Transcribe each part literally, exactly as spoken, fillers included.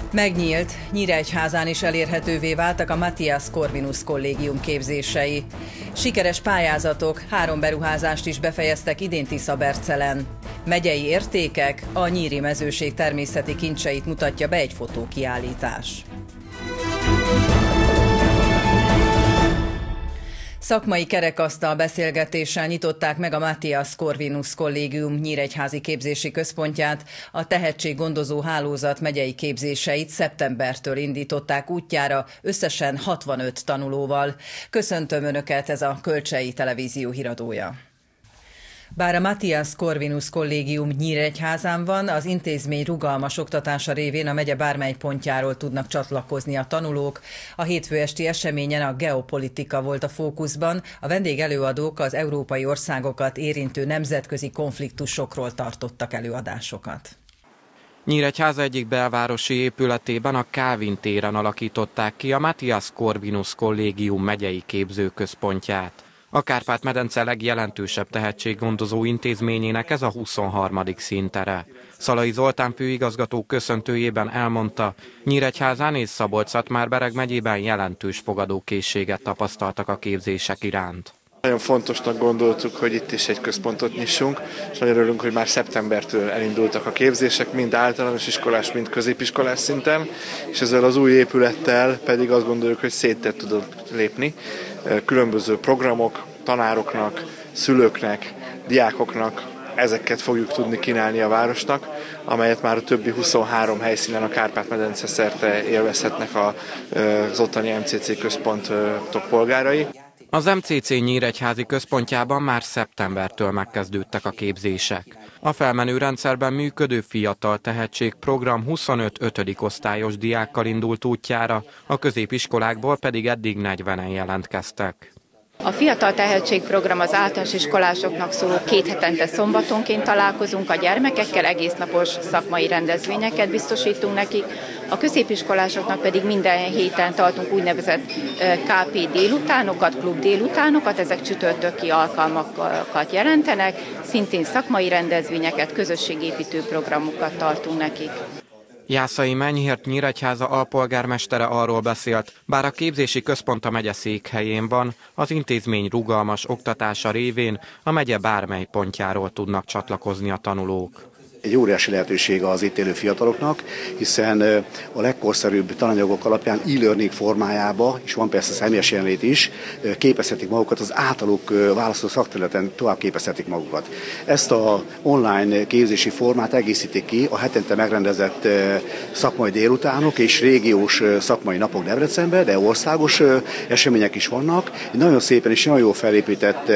Megnyílt, Nyíregyházán is elérhetővé váltak a Matthias Corvinus kollégium képzései. Sikeres pályázatok, három beruházást is befejeztek idén Tiszabercelen. Megyei értékek, a nyíri mezőség természeti kincseit mutatja be egy fotókiállítás. Szakmai kerekasztal beszélgetéssel nyitották meg a Matthias Corvinus kollégium nyíregyházi képzési központját. A tehetséggondozó hálózat megyei képzéseit szeptembertől indították útjára, összesen hatvanöt tanulóval. Köszöntöm Önöket, ez a Kölcsei Televízió híradója. Bár a Matthias Corvinus kollégium Nyíregyházán van, az intézmény rugalmas oktatása révén a megye bármely pontjáról tudnak csatlakozni a tanulók. A hétfő esti eseményen a geopolitika volt a fókuszban, a vendégelőadók az európai országokat érintő nemzetközi konfliktusokról tartottak előadásokat. Nyíregyháza egyik belvárosi épületében, a Kálvin téren alakították ki a Matthias Corvinus kollégium megyei képzőközpontját. A Kárpát-medence legjelentősebb tehetséggondozó intézményének ez a huszonharmadik színtere. Szalai Zoltán főigazgató köszöntőjében elmondta, Nyíregyházán és Szabolcs-Szatmár-Bereg megyében jelentős fogadókészséget tapasztaltak a képzések iránt. Nagyon fontosnak gondoltuk, hogy itt is egy központot nyissunk, és nagyon örülünk, hogy már szeptembertől elindultak a képzések, mind általános iskolás, mind középiskolás szinten, és ezzel az új épülettel pedig azt gondoljuk, hogy széttet tudunk lépni. Különböző programok, tanároknak, szülőknek, diákoknak, ezeket fogjuk tudni kínálni a városnak, amelyet már a többi huszonhárom helyszínen a Kárpát-medence szerte élvezhetnek az ottani em cé cé központok polgárai. Az em cé cé nyíregyházi központjában már szeptembertől megkezdődtek a képzések. A felmenő rendszerben működő fiatal tehetségprogram huszonöt ötödik osztályos diákkal indult útjára, a középiskolákból pedig eddig negyvenen jelentkeztek. A Fiatal Tehetségprogram az általános iskolásoknak szóló két hetente szombatonként találkozunk a gyermekekkel, egésznapos szakmai rendezvényeket biztosítunk nekik. A középiskolásoknak pedig minden héten tartunk úgynevezett ká pé délutánokat, klub délutánokat, ezek csütörtöki alkalmakat jelentenek, szintén szakmai rendezvényeket, közösségépítő programokat tartunk nekik. Jászai Menyhért Nyíregyháza alpolgármestere arról beszélt, bár a képzési központ a megye székhelyén van, az intézmény rugalmas oktatása révén a megye bármely pontjáról tudnak csatlakozni a tanulók. Egy óriási lehetőség az itt élő fiataloknak, hiszen a legkorszerűbb tananyagok alapján e-learning formájába, és van persze személyes jelenlét is, képezhetik magukat az általuk választott szakterületen, tovább képezhetik magukat. Ezt a online képzési formát egészítik ki a hetente megrendezett szakmai délutánok és régiós szakmai napok Debrecenben, de országos események is vannak. Egy nagyon szépen és nagyon jól felépített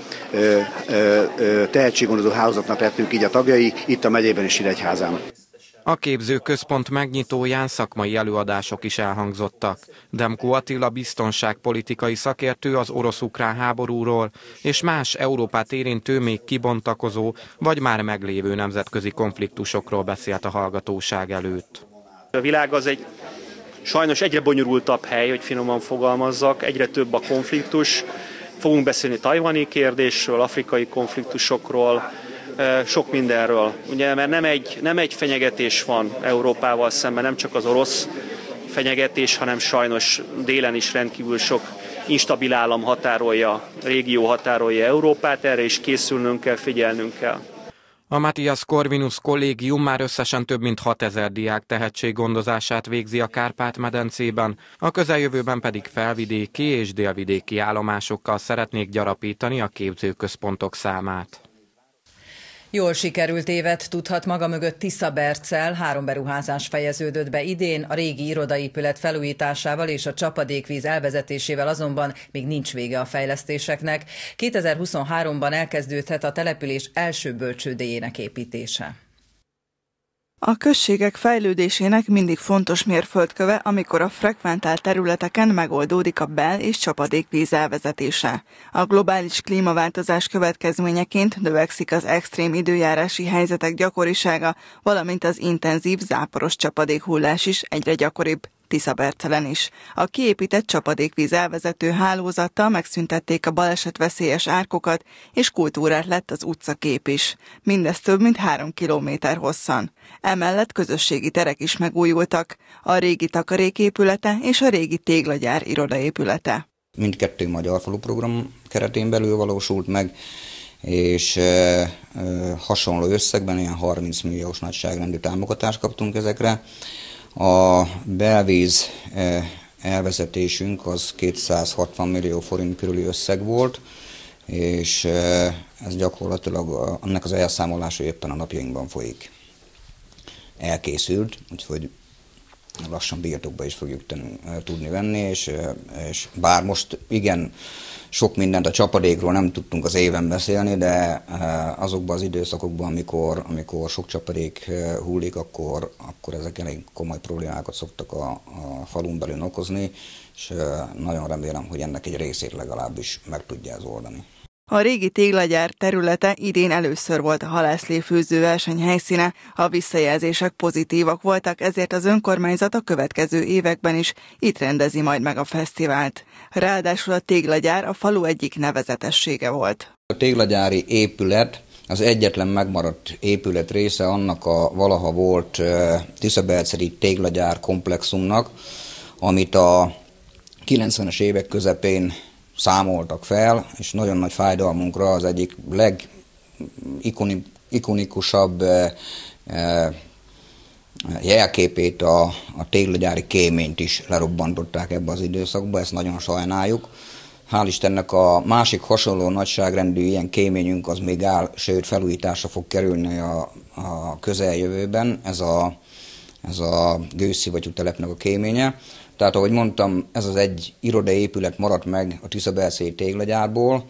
tehetséggondozó hálózatnak lettünk így a tagjai, itt a megyében és Nyíregyházán. A képzőközpont megnyitóján szakmai előadások is elhangzottak. Demko Attila biztonságpolitikai szakértő az orosz-ukrán háborúról és más Európát érintő, még kibontakozó vagy már meglévő nemzetközi konfliktusokról beszélt a hallgatóság előtt. A világ az egy sajnos egyre bonyolultabb hely, hogy finoman fogalmazzak, egyre több a konfliktus. Fogunk beszélni tajvani kérdésről, afrikai konfliktusokról, sok mindenről. Ugye, mert nem egy, nem egy fenyegetés van Európával szemben, nem csak az orosz fenyegetés, hanem sajnos délen is rendkívül sok instabil állam határolja, régió határolja Európát, erre is készülnünk kell, figyelnünk kell. A Matthias Corvinus kollégium már összesen több mint hatezer diák tehetséggondozását végzi a Kárpát-medencében, a közeljövőben pedig felvidéki és délvidéki állomásokkal szeretnék gyarapítani a képzőközpontok számát. Jól sikerült évet tudhat maga mögött Tiszaberccel, három beruházás fejeződött be idén, a régi irodaépület felújításával és a csapadékvíz elvezetésével azonban még nincs vége a fejlesztéseknek. kétezer-huszonháromban elkezdődhet a település első bölcsődéjének építése. A községek fejlődésének mindig fontos mérföldköve, amikor a frekventált területeken megoldódik a bel- és csapadékvíz elvezetése. A globális klímaváltozás következményeként növekszik az extrém időjárási helyzetek gyakorisága, valamint az intenzív záporos csapadékhullás is egyre gyakoribb. Tiszabercelen is. A kiépített csapadékvíz elvezető hálózattal megszüntették a balesetveszélyes árkokat, és kultúrát lett az utcakép is. Mindez több mint három kilométer hosszan. Emellett közösségi terek is megújultak, a régi takaréképülete és a régi téglagyár irodaépülete. Mindkettő Magyar Falu program keretén belül valósult meg, és e, e, hasonló összegben ilyen harminc milliós nagyságrendű támogatást kaptunk ezekre. A belvíz e, elvezetésünk az kétszázhatvan millió forint körüli összeg volt, és e, ez gyakorlatilag annak az elszámolása éppen a napjainkban folyik. Elkészült, úgyhogy lassan birtokba is fogjuk tenni, tudni venni, és, és bár most igen, sok mindent a csapadékról nem tudtunk az éven beszélni, de azokban az időszakokban, amikor, amikor sok csapadék hullik, akkor, akkor ezek elég komoly problémákat szoktak a, a falun belül okozni, és nagyon remélem, hogy ennek egy részét legalábbis meg tudja ez oldani. A régi téglagyár területe idén először volt a halászlé-főző verseny helyszíne, a visszajelzések pozitívak voltak, ezért az önkormányzat a következő években is itt rendezi majd meg a fesztivált. Ráadásul a téglagyár a falu egyik nevezetessége volt. A téglagyári épület az egyetlen megmaradt épület része annak a valaha volt tiszaberceli téglagyár komplexumnak, amit a kilencvenes évek közepén számoltak fel, és nagyon nagy fájdalmunkra az egyik legikonikusabb eh, eh, jelképét, a, a téglagyári kéményt is lerobbantották ebbe az időszakba, ezt nagyon sajnáljuk. Hál' Istennek a másik hasonló nagyságrendű ilyen kéményünk az még áll, sőt felújításra fog kerülni a, a közeljövőben, ez a, ez a gőzszivattyú telepnek a kéménye. Tehát, ahogy mondtam, ez az egy irodaépület maradt meg a tiszaberceli téglagyárból,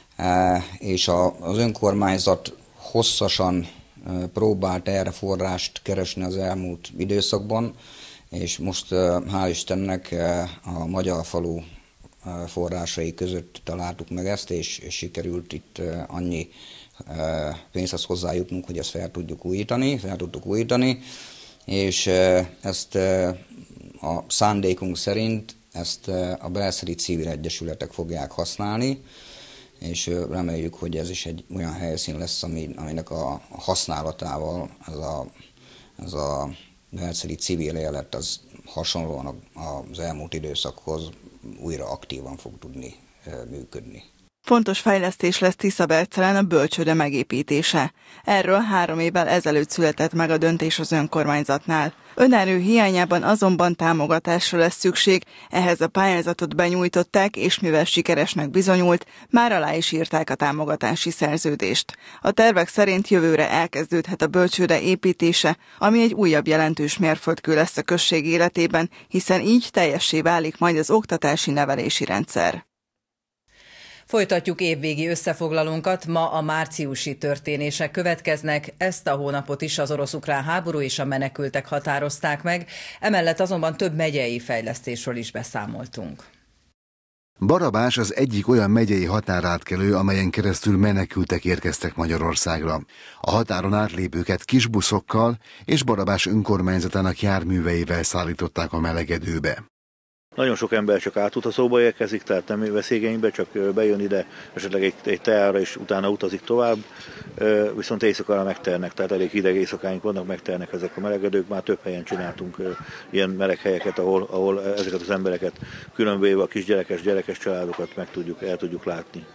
és az önkormányzat hosszasan próbált erre forrást keresni az elmúlt időszakban, és most hál' Istennek a Magyar Falu forrásai között találtuk meg ezt, és sikerült itt annyi pénzhez hozzájutnunk, hogy ezt fel tudjuk újítani, fel tudtuk újítani, és ezt a szándékunk szerint ezt a belszeri civil egyesületek fogják használni, és reméljük, hogy ez is egy olyan helyszín lesz, ami, aminek a használatával ez a, ez a belszeri civil élet az hasonlóan az elmúlt időszakhoz újra aktívan fog tudni működni. Fontos fejlesztés lesz Tiszabercelen a bölcsőde megépítése. Erről három évvel ezelőtt született meg a döntés az önkormányzatnál. Önerő hiányában azonban támogatásra lesz szükség, ehhez a pályázatot benyújtották, és mivel sikeresnek bizonyult, már alá is írták a támogatási szerződést. A tervek szerint jövőre elkezdődhet a bölcsőde építése, ami egy újabb jelentős mérföldkő lesz a község életében, hiszen így teljessé válik majd az oktatási nevelési rendszer. Folytatjuk évvégi összefoglalónkat, ma a márciusi történések következnek, ezt a hónapot is az orosz-ukrán háború és a menekültek határozták meg, emellett azonban több megyei fejlesztésről is beszámoltunk. Barabás az egyik olyan megyei határátkelő, amelyen keresztül menekültek érkeztek Magyarországra. A határon átlépőket kisbuszokkal és Barabás önkormányzatának járműveivel szállították a melegedőbe. Nagyon sok ember csak átutazóba érkezik, tehát nem vesz igénybe, csak bejön ide, esetleg egy, egy teára, és utána utazik tovább, viszont éjszakára megternek, tehát elég hideg éjszakáink vannak, megternek ezek a melegedők, már több helyen csináltunk ilyen meleg helyeket, ahol, ahol ezeket az embereket különböző a kisgyerekes, gyerekes családokat meg tudjuk, el tudjuk látni.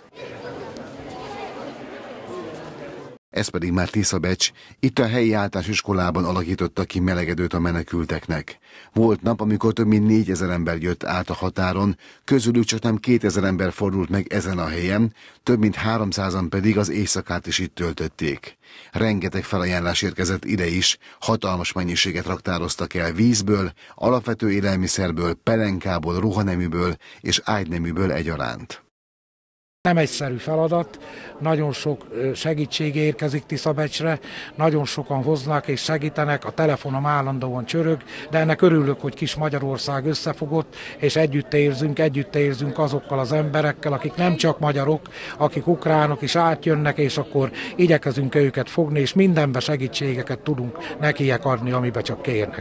Ez pedig már Tiszabecs, itt a helyi általános iskolában alakította ki melegedőt a menekülteknek. Volt nap, amikor több mint négyezer ember jött át a határon, közülük csak nem kétezer ember fordult meg ezen a helyen, több mint háromszázan pedig az éjszakát is itt töltötték. Rengeteg felajánlás érkezett ide is, hatalmas mennyiséget raktároztak el vízből, alapvető élelmiszerből, pelenkából, ruhaneműből és ágyneműből egyaránt. Nem egyszerű feladat, nagyon sok segítség érkezik Tiszabecsre, nagyon sokan hoznak és segítenek, a telefonom állandóan csörög, de ennek örülök, hogy kis Magyarország összefogott, és együtt érzünk, együtt érzünk azokkal az emberekkel, akik nem csak magyarok, akik ukránok is átjönnek, és akkor igyekezünk őket fogni, és mindenbe segítségeket tudunk nekiek adni, amiben csak kérnek.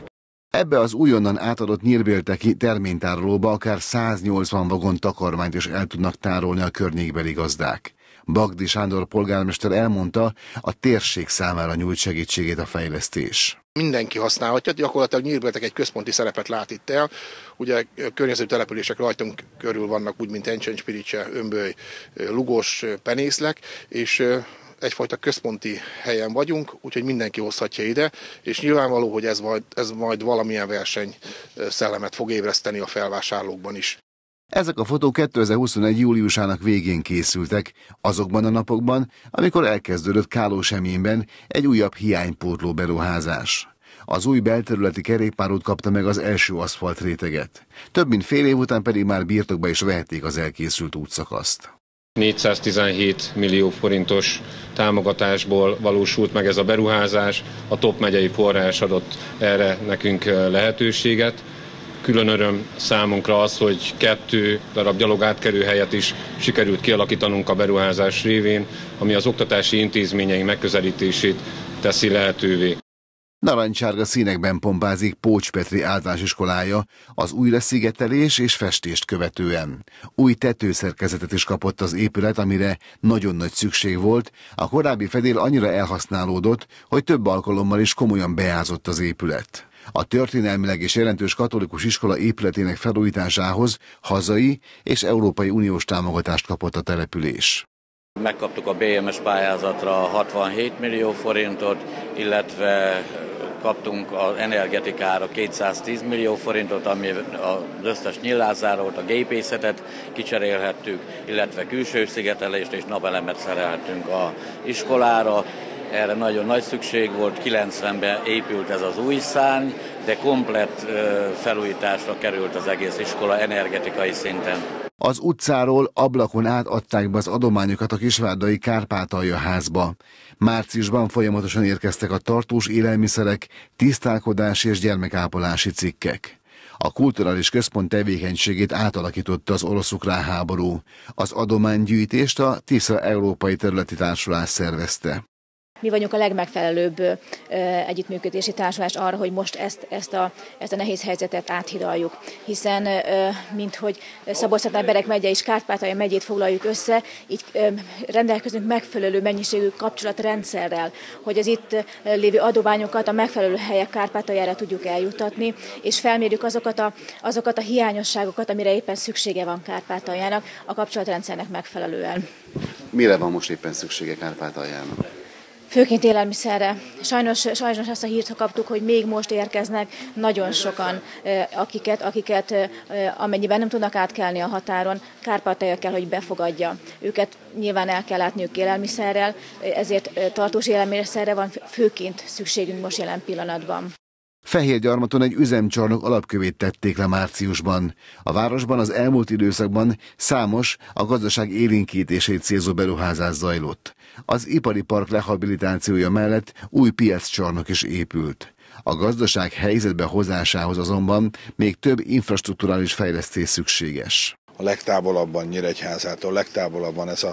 Ebbe az újonnan átadott nyírbélteki terménytárolóba akár száznyolcvan vagon takarmányt is el tudnak tárolni a környékbeli gazdák. Bagdi Sándor polgármester elmondta, a térség számára nyújt segítségét a fejlesztés. Mindenki használhatja, gyakorlatilag Nyírbéltek egy központi szerepet lát itt el. Ugye környező települések rajtunk körül vannak, úgy mint Encsen, Spiricse, Ömböly, Lugos, Penészlek, és egyfajta központi helyen vagyunk, úgyhogy mindenki hozhatja ide, és nyilvánvaló, hogy ez majd, ez majd valamilyen verseny szellemet fog ébreszteni a felvásárlókban is. Ezek a fotók kétezer-huszonegy júliusának végén készültek, azokban a napokban, amikor elkezdődött Kálósemjénben egy újabb hiánypótló beruházás. Az új belterületi kerékpárút kapta meg az első aszfaltréteget. Több mint fél év után pedig már birtokba is vehették az elkészült útszakaszt. négyszáztizenhét millió forintos támogatásból valósult meg ez a beruházás, a Top megyei forrás adott erre nekünk lehetőséget. Külön öröm számunkra az, hogy kettő darab gyalogátkelő helyet is sikerült kialakítanunk a beruházás révén, ami az oktatási intézményei megközelítését teszi lehetővé. Narancsárga színekben pompázik Pócs Petri általános iskolája az újraszigetelés és festést követően. Új tetőszerkezetet is kapott az épület, amire nagyon nagy szükség volt, a korábbi fedél annyira elhasználódott, hogy több alkalommal is komolyan beázott az épület. A történelmileg és jelentős katolikus iskola épületének felújításához hazai és Európai Uniós támogatást kapott a település. Megkaptuk a bé em es pályázatra hatvanhét millió forintot, illetve kaptunk az energetikára kétszáztíz millió forintot, ami az összes nyilázárót, a gépészetet kicserélhettük, illetve külső szigetelést és napelemet szerelhettünk az iskolára. Erre nagyon nagy szükség volt, kilencvenben épült ez az új szárny, de komplett felújításra került az egész iskola energetikai szinten. Az utcáról ablakon át adták be az adományokat a kisvárdai Kárpátalja házba. Márciusban folyamatosan érkeztek a tartós élelmiszerek, tisztálkodási és gyermekápolási cikkek. A kulturális központ tevékenységét átalakította az orosz-ukrán háború. Az adománygyűjtést a Tisza Európai Területi Társulás szervezte. Mi vagyunk a legmegfelelőbb együttműködési társulás arra, hogy most ezt, ezt, a, ezt a nehéz helyzetet áthidaljuk. Hiszen, minthogy Szabolcs-Szentendre megye és Kárpátalja megyét foglaljuk össze, így rendelkezünk megfelelő mennyiségű kapcsolatrendszerrel, hogy az itt lévő adományokat a megfelelő helyek Kárpátaljára tudjuk eljutatni, és felmérjük azokat a, azokat a hiányosságokat, amire éppen szüksége van Kárpátaljának a kapcsolatrendszernek megfelelően. Mire van most éppen szüksége Kárpátaljának? Főként élelmiszerre. Sajnos, sajnos azt a hírt kaptuk, hogy még most érkeznek nagyon sokan, akiket, akiket amennyiben nem tudnak átkelni a határon, Kárpátalja kell, hogy befogadja. Őket nyilván el kell látniuk élelmiszerrel, ezért tartós élelmiszerre van főként szükségünk most jelen pillanatban. Fehérgyarmaton egy üzemcsarnok alapkövét tették le márciusban. A városban az elmúlt időszakban számos, a gazdaság élénkítését célzó beruházás zajlott. Az ipari park rehabilitációja mellett új piaccsarnok is épült. A gazdaság helyzetbe hozásához azonban még több infrastrukturális fejlesztés szükséges. A legtávolabban Nyíregyházától, legtávolabban ez a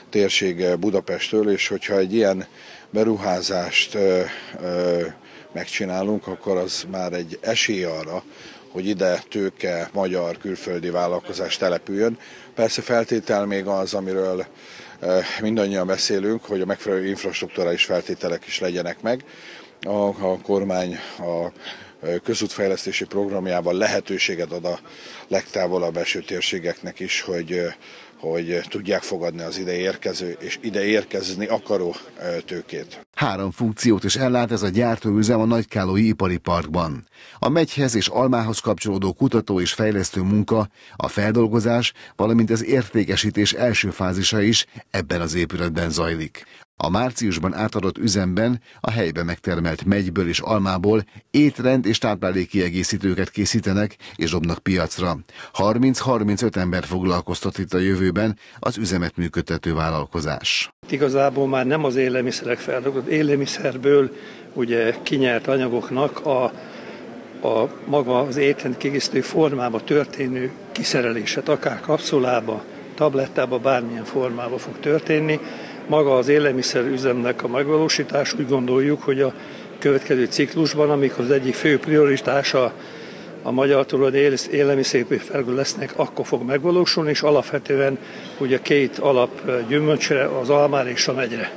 térség Budapesttől, és hogyha egy ilyen beruházást ö, ö, megcsinálunk, akkor az már egy esély arra, hogy ide tőke, magyar, külföldi vállalkozás települjön. Persze feltétel még az, amiről mindannyian beszélünk, hogy a megfelelő infrastrukturális feltételek is legyenek meg. A, a kormány a közútfejlesztési programjában lehetőséget ad a legtávolabb eső térségeknek is, hogy hogy tudják fogadni az ide érkező és ide érkezni akaró tőkét. Három funkciót is ellát ez a gyártóüzem a Nagykállói Ipari Parkban. A megyhez és almához kapcsolódó kutató és fejlesztő munka, a feldolgozás, valamint az értékesítés első fázisa is ebben az épületben zajlik. A márciusban átadott üzemben a helyben megtermelt megyből és almából étrend és táplálékkiegészítőket készítenek és dobnak piacra. harminc-harmincöt ember foglalkoztat itt a jövőben az üzemet működtető vállalkozás. Igazából már nem az élelmiszerek feldolgozott, élelmiszerből ugye kinyert anyagoknak a, a maga az étrend kiegészítő formába történő kiszerelését, akár kapszulába, tablettába, bármilyen formába fog történni. Maga az élelmiszerüzemnek a megvalósítás, úgy gondoljuk, hogy a következő ciklusban, amikor az egyik fő prioritása a magyar terület élelmiszeripari felül lesznek, akkor fog megvalósulni, és alapvetően ugye két alap gyümölcsre, az almára és a megyre.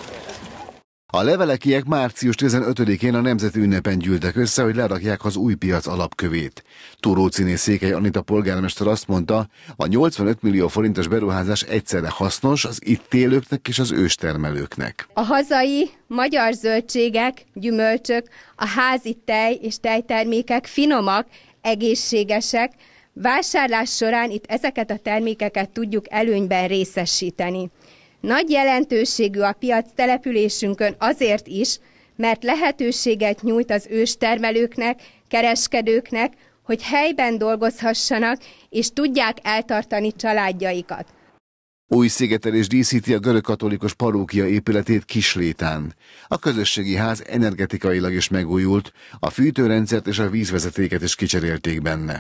A levelekiek március tizenötödikén a nemzeti ünnepen gyűltek össze, hogy lerakják az új piac alapkövét. Túrócziné Székely Anita polgármester azt mondta, a nyolcvanöt millió forintos beruházás egyszerre hasznos az itt élőknek és az őstermelőknek. A hazai magyar zöldségek, gyümölcsök, a házi tej és tejtermékek finomak, egészségesek, vásárlás során itt ezeket a termékeket tudjuk előnyben részesíteni. Nagy jelentőségű a piac településünkön azért is, mert lehetőséget nyújt az őstermelőknek, kereskedőknek, hogy helyben dolgozhassanak és tudják eltartani családjaikat. Újszigetelés díszíti a görögkatolikus parókia épületét Kislétán. A közösségi ház energetikailag is megújult, a fűtőrendszert és a vízvezetéket is kicserélték benne.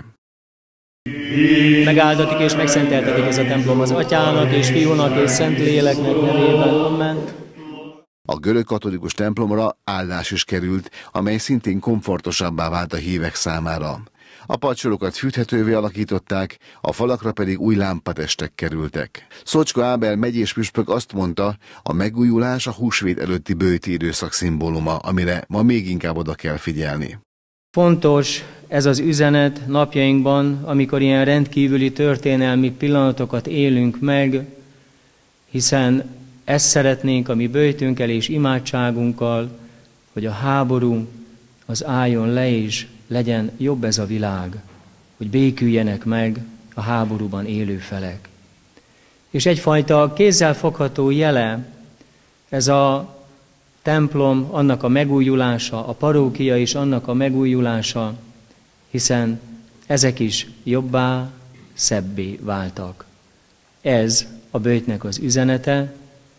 Megáldatik és megszenteltetik ez a templom az Atyának és Fiúnak és Szentléleknek nevében. Amen. A görögkatolikus templomra áldás is került, amely szintén komfortosabbá vált a hívek számára. A padsorokat fűthetővé alakították, a falakra pedig új lámpatestek kerültek. Szocska Ábel megyés püspök azt mondta, a megújulás a húsvét előtti bőti időszak szimbóluma, amire ma még inkább oda kell figyelni. Fontos ez az üzenet napjainkban, amikor ilyen rendkívüli történelmi pillanatokat élünk meg, hiszen ezt szeretnénk a mi böjtünkkel és imádságunkkal, hogy a háború az álljon le és legyen jobb ez a világ, hogy béküljenek meg a háborúban élő felek. És egyfajta kézzelfogható jele ez a templom, annak a megújulása, a parókia is annak a megújulása, hiszen ezek is jobbá, szebbé váltak. Ez a böjtnek az üzenete,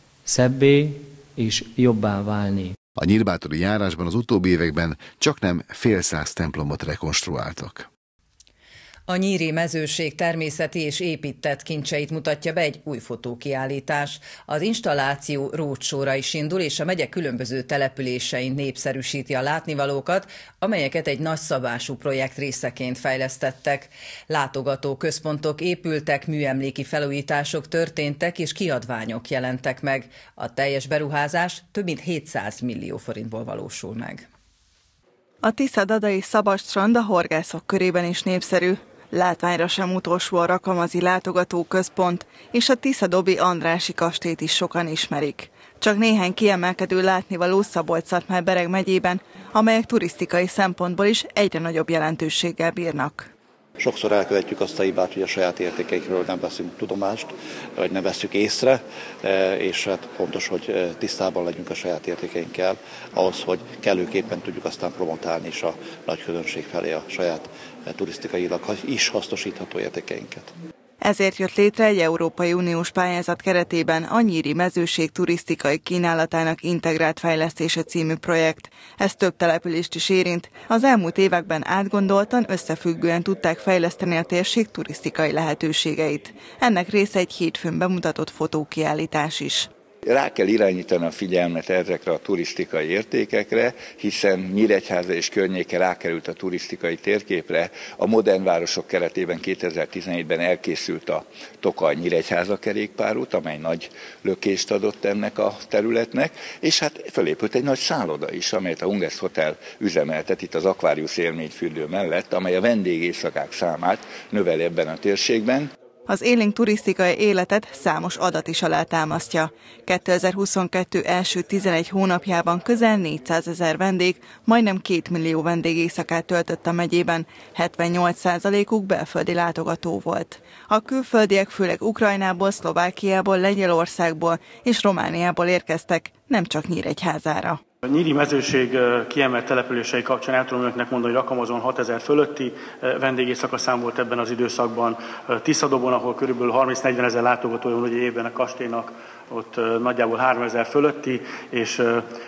szebbé és jobbá válni. A nyírbátori járásban az utóbbi években csaknem fél száz templomot rekonstruáltak. A nyíri mezőség természeti és épített kincseit mutatja be egy új fotókiállítás. Az installáció roadshow-ra is indul, és a megye különböző településein népszerűsíti a látnivalókat, amelyeket egy nagyszabású projekt részeként fejlesztettek. Látogató központok épültek, műemléki felújítások történtek, és kiadványok jelentek meg. A teljes beruházás több mint hétszáz millió forintból valósul meg. A Tisza-Dadai szabadstrand a horgászok körében is népszerű. Látványra sem utolsó a Rakamazi látogatóközpont, és a Tisza-Dobi Andrássy kastélyt is sokan ismerik. Csak néhány kiemelkedő látnivaló Szabolcs-Szatmár-Bereg megyében, amelyek turisztikai szempontból is egyre nagyobb jelentőséggel bírnak. Sokszor elkövetjük azt a hibát, hogy a saját értékeikről nem veszünk tudomást, vagy nem vesszük észre, és hát fontos, hogy tisztában legyünk a saját értékeinkkel, ahhoz, hogy kellőképpen tudjuk aztán promotálni is a nagy közönség felé a saját turisztikailag is hasznosítható értékeinket. Ezért jött létre egy Európai Uniós pályázat keretében a nyíri mezőség turisztikai kínálatának integrált fejlesztése című projekt. Ez több települést is érint. Az elmúlt években átgondoltan, összefüggően tudták fejleszteni a térség turisztikai lehetőségeit. Ennek része egy hétfőn bemutatott fotókiállítás is. Rá kell irányítani a figyelmet ezekre a turisztikai értékekre, hiszen Nyíregyháza és környéke rákerült a turisztikai térképre. A modern városok keretében kétezer-tizenhétben elkészült a Tokaj-Nyíregyháza kerékpárút, amely nagy lökést adott ennek a területnek, és hát fölépült egy nagy szálloda is, amelyet a Ungest Hotel üzemeltet itt az Aquarius élményfürdő mellett, amely a vendégéjszakák számát növeli ebben a térségben. Az élénk turisztikai életet számos adat is alátámasztja. kétezer-huszonkettő első tizenegy hónapjában közel négyszázezer vendég, majdnem két millió vendég éjszakát töltött a megyében, hetvennyolc százalékuk belföldi látogató volt. A külföldiek főleg Ukrajnából, Szlovákiából, Lengyelországból és Romániából érkeztek, nem csak Nyíregyházára. A nyíri mezőség kiemelt települései kapcsán el tudom önöknek mondani, hogy Rakamazon hatezer fölötti vendégészaka szám volt ebben az időszakban. Tiszadobon, ahol körülbelül harminc-negyven ezer látogató van ugye évben a kastélynak, ott nagyjából háromezer fölötti, és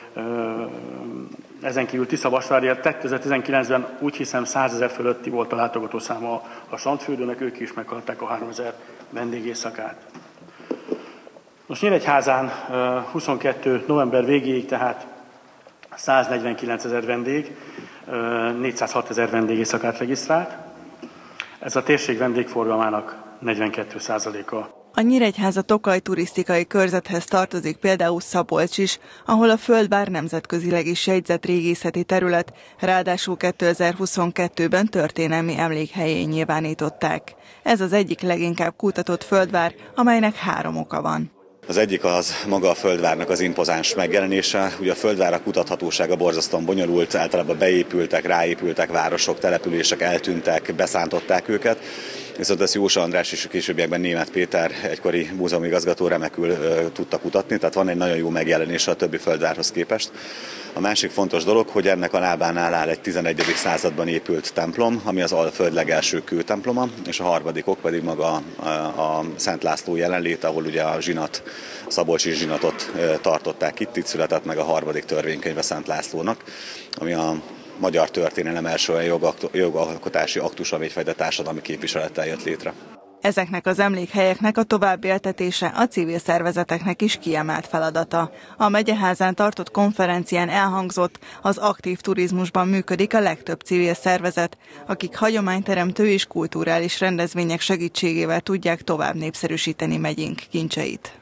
ezen kívül Tiszavasvárján kétezer-tizenkilencben úgy hiszem százezer fölötti volt a látogatószáma a strandfürdőnek, ők is meghaladták a háromezer vendégészakát. Most Nyíregyházán huszonkettő november végéig tehát száznegyvenkilencezer vendég, négyszázhatezer vendégészakát regisztrált. Ez a térség vendégforgalmának negyvenkét százaléka. A Nyíregyháza Tokaj turisztikai körzethez tartozik például Szabolcs is, ahol a Földvár nemzetközileg is jegyzett régészeti terület, ráadásul kétezer-huszonkettőben történelmi emlékhelyé nyilvánították. Ez az egyik leginkább kutatott földvár, amelynek három oka van. Az egyik az maga a földvárnak az impozáns megjelenése. Ugye a földvárak kutathatósága borzasztóan bonyolult, általában beépültek, ráépültek városok, települések, eltűntek, beszántották őket. Viszont ezt Jósa András és a későbbiekben Németh Péter, egykori múzeumigazgató remekül uh, tudta kutatni, tehát van egy nagyon jó megjelenése a többi földvárhoz képest. A másik fontos dolog, hogy ennek a lábánál áll egy tizenegyedik században épült templom, ami az Alföld legelső kőtemploma, és a harmadik ok pedig maga a, a Szent László jelenlét, ahol ugye a zsinat, a szabolcsi zsinatot uh, tartották itt, itt született meg a harmadik törvénykönyve Szent Lászlónak, ami a magyar történelem első olyan jogalkotási aktus, ami egyfajta társadalmi képviselettel jött létre. Ezeknek az emlékhelyeknek a továbbéltetése a civil szervezeteknek is kiemelt feladata. A Megyeházán tartott konferencián elhangzott, az aktív turizmusban működik a legtöbb civil szervezet, akik hagyományteremtő és kulturális rendezvények segítségével tudják tovább népszerűsíteni megyénk kincseit.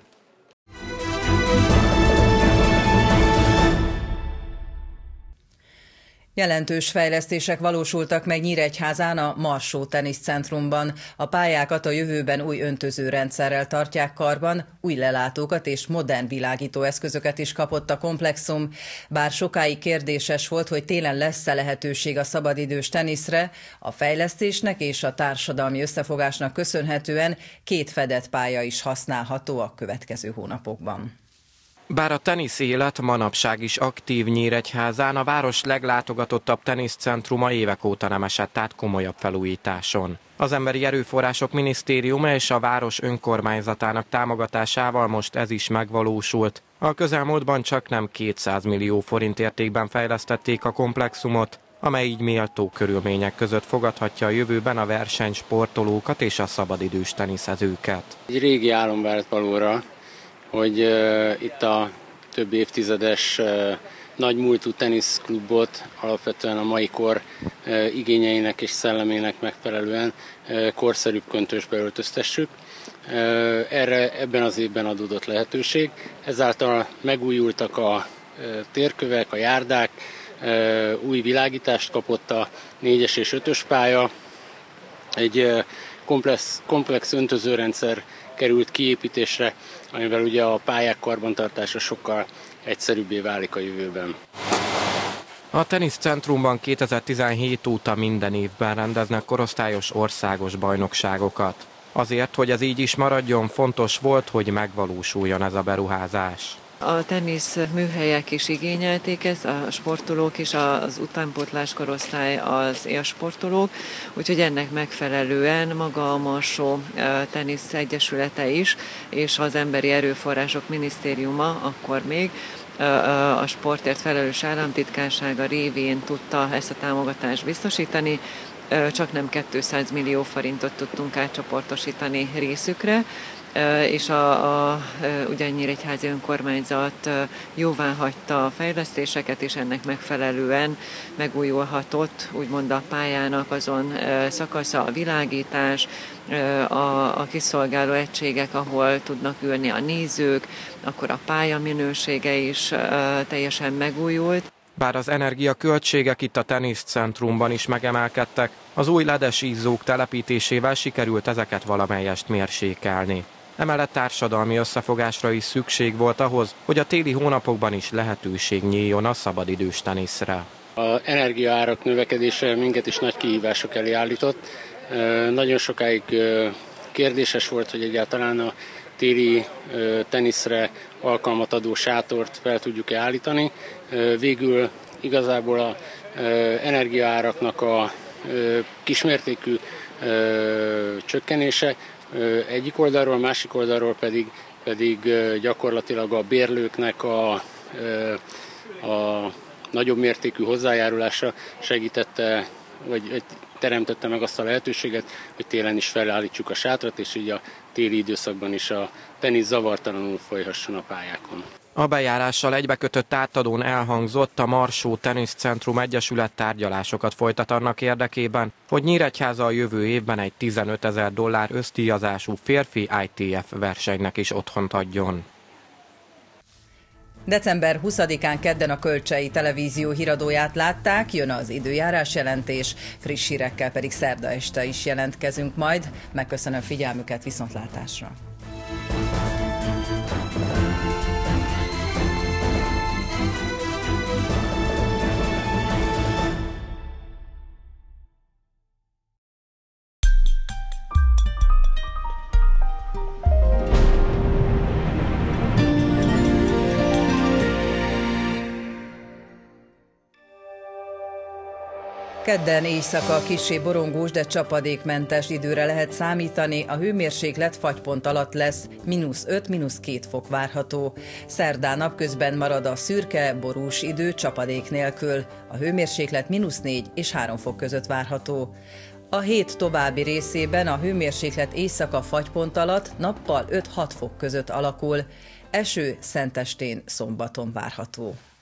Jelentős fejlesztések valósultak meg Nyíregyházán a Marsó teniszcentrumban. A pályákat a jövőben új öntözőrendszerrel tartják karban, új lelátókat és modern világító eszközöket is kapott a komplexum. Bár sokáig kérdéses volt, hogy télen lesz-e lehetőség a szabadidős teniszre, a fejlesztésnek és a társadalmi összefogásnak köszönhetően két fedett pálya is használható a következő hónapokban. Bár a tenisz élet manapság is aktív Nyíregyházán, a város leglátogatottabb teniszcentruma évek óta nem esett át komolyabb felújításon. Az Emberi Erőforrások Minisztériuma és a város önkormányzatának támogatásával most ez is megvalósult. A közelmúltban csak nem kétszáz millió forint értékben fejlesztették a komplexumot, amely így méltó körülmények között fogadhatja a jövőben a versenysportolókat és a szabadidős teniszezőket. Egy régi álom vált valóra, hogy uh, itt a több évtizedes uh, nagy múltú teniszklubot alapvetően a mai kor uh, igényeinek és szellemének megfelelően uh, korszerűbb köntösbe öltöztessük. Uh, erre ebben az évben adódott lehetőség. Ezáltal megújultak a uh, térkövek, a járdák, uh, új világítást kapott a négyes és ötös pálya, egy uh, komplex, komplex öntözőrendszer került kiépítésre, amivel ugye a pályák karbantartása sokkal egyszerűbbé válik a jövőben. A teniszcentrumban kétezer-tizenhét óta minden évben rendeznek korosztályos országos bajnokságokat. Azért, hogy ez így is maradjon, fontos volt, hogy megvalósuljon ez a beruházás. A tenisz műhelyek is igényelték ezt, a sportolók is, az utánpótlás korosztály, az élsportolók, úgyhogy ennek megfelelően maga a Marsó Tenisz Egyesülete is, és az Emberi Erőforrások Minisztériuma akkor még a sportért felelős államtitkársága révén tudta ezt a támogatást biztosítani, csak nem kétszáz millió forintot tudtunk átcsoportosítani részükre, és a, a ugye Nyíregyházi önkormányzat jóvá hagyta a fejlesztéseket, és ennek megfelelően megújulhatott úgymond a pályának azon szakasza, a világítás, a, a kiszolgáló egységek, ahol tudnak ülni a nézők, akkor a pálya minősége is teljesen megújult. Bár az energiaköltségek itt a teniszcentrumban is megemelkedtek, az új ledes izzók telepítésével sikerült ezeket valamelyest mérsékelni. Emellett társadalmi összefogásra is szükség volt ahhoz, hogy a téli hónapokban is lehetőség nyíljon a szabadidős teniszre. Az energiaárak növekedése minket is nagy kihívások elé állított. Nagyon sokáig kérdéses volt, hogy egyáltalán a téli teniszre alkalmat adó sátort fel tudjuk-e állítani. Végül igazából az energiaáraknak a kismértékű csökkenése egyik oldalról, másik oldalról pedig, pedig gyakorlatilag a bérlőknek a, a nagyobb mértékű hozzájárulása segítette vagy teremtette meg azt a lehetőséget, hogy télen is felállítsuk a sátrat, és így a téli időszakban is a tenisz zavartalanul folyhasson a pályákon. A bejárással egybekötött átadón elhangzott, a Marsó Teniszcentrum Egyesület tárgyalásokat folytat annak érdekében, hogy Nyíregyháza a jövő évben egy tizenötezer dollár öszdíjazású férfi I T F versenynek is otthont adjon. december huszadikán kedden a Kölcsei Televízió híradóját látták, jön az időjárás jelentés, friss hírekkel pedig szerda este is jelentkezünk majd. Megköszönöm figyelmüket, viszontlátásra! Kedden éjszaka kissé borongós, de csapadékmentes időre lehet számítani, a hőmérséklet fagypont alatt lesz, mínusz öt, mínusz két fok várható. Szerdán napközben marad a szürke, borús idő csapadék nélkül, a hőmérséklet mínusz négy és három fok között várható. A hét további részében a hőmérséklet éjszaka fagypont alatt nappal öt-hat fok között alakul, eső szentestén, szombaton várható.